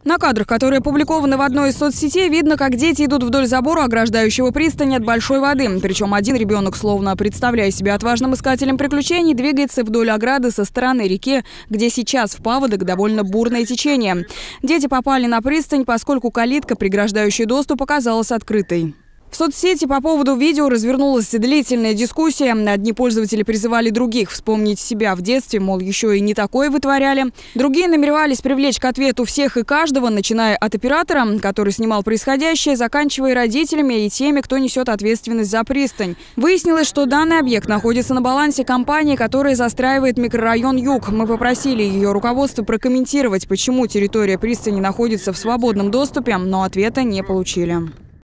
На кадрах, которые опубликованы в одной из соцсетей, видно, как дети идут вдоль забора, ограждающего пристань от большой воды. Причем один ребенок, словно представляя себя отважным искателем приключений, двигается вдоль ограды со стороны реки, где сейчас в паводок довольно бурное течение. Дети попали на пристань, поскольку калитка, преграждающая доступ, оказалась открытой. В соцсети по поводу видео развернулась длительная дискуссия. Одни пользователи призывали других вспомнить себя в детстве, мол, еще и не такое вытворяли. Другие намеревались привлечь к ответу всех и каждого, начиная от оператора, который снимал происходящее, заканчивая родителями и теми, кто несет ответственность за пристань. Выяснилось, что данный объект находится на балансе компании, которая застраивает микрорайон Юг. Мы попросили ее руководство прокомментировать, почему территория пристани находится в свободном доступе, но ответа не получили.